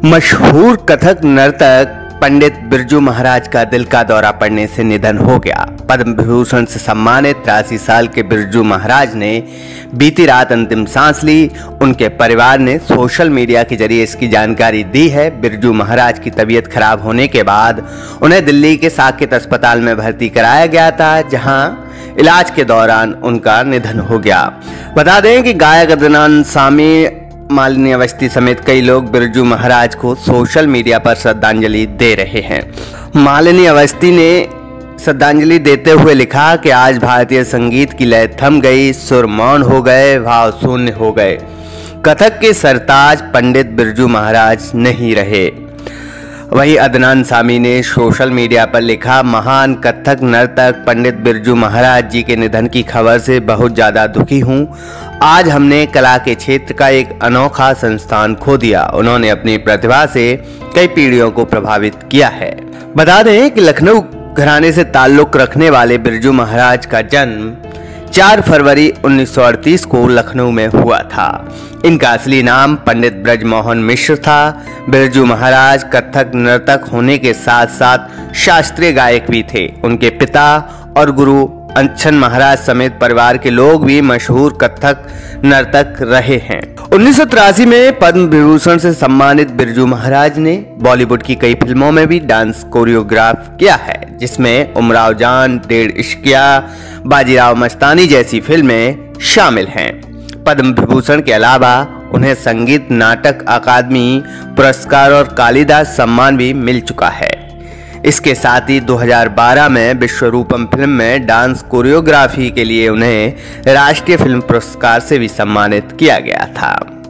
मशहूर कथक नर्तक पंडित बिरजू महाराज का दिल का दौरा पड़ने से निधन हो गया। पद्म विभूषण से सम्मानित 83 साल के बिरजू महाराज ने बीती रात अंतिम सांस ली। उनके परिवार ने सोशल मीडिया के जरिए इसकी जानकारी दी है। बिरजू महाराज की तबीयत खराब होने के बाद उन्हें दिल्ली के साकेत अस्पताल में भर्ती कराया गया था, जहां इलाज के दौरान उनका निधन हो गया। बता दें कि गायक अदनान सामी, मालिनी अवस्थी समेत कई लोग बिरजू महाराज को सोशल मीडिया पर श्रद्धांजलि दे रहे हैं। मालिनी अवस्थी ने श्रद्धांजलि देते हुए लिखा कि आज भारतीय संगीत की लय थम गई, सुर मौन हो गए, भाव शून्य हो गए। कथक के सरताज पंडित बिरजू महाराज नहीं रहे। वहीं अदनान सामी ने सोशल मीडिया पर लिखा, महान कथक नर्तक पंडित बिरजू महाराज जी के निधन की खबर से बहुत ज़्यादा दुखी हूँ। आज हमने कला के क्षेत्र का एक अनोखा संस्थान खो दिया। उन्होंने अपनी प्रतिभा से कई पीढ़ियों को प्रभावित किया है। बता दें कि लखनऊ घराने से ताल्लुक रखने वाले बिरजू महाराज का जन्म 4 फरवरी 1938 को लखनऊ में हुआ था। इनका असली नाम पंडित ब्रजमोहन मिश्र था। बिरजू महाराज कथक नर्तक होने के साथ साथ शास्त्रीय गायक भी थे। उनके पिता और गुरु अंचन महाराज समेत परिवार के लोग भी मशहूर कथक नर्तक रहे हैं। 1983 में पद्म विभूषण से सम्मानित बिरजू महाराज ने बॉलीवुड की कई फिल्मों में भी डांस कोरियोग्राफ किया है, जिसमें उमराव जान, डेढ़ इश्किया, बाजीराव मस्तानी जैसी फिल्में शामिल हैं। पद्म विभूषण के अलावा उन्हें संगीत नाटक अकादमी पुरस्कार और कालिदास सम्मान भी मिल चुका है। इसके साथ ही 2012 में विश्वरूपम फिल्म में डांस कोरियोग्राफी के लिए उन्हें राष्ट्रीय फिल्म पुरस्कार से भी सम्मानित किया गया था।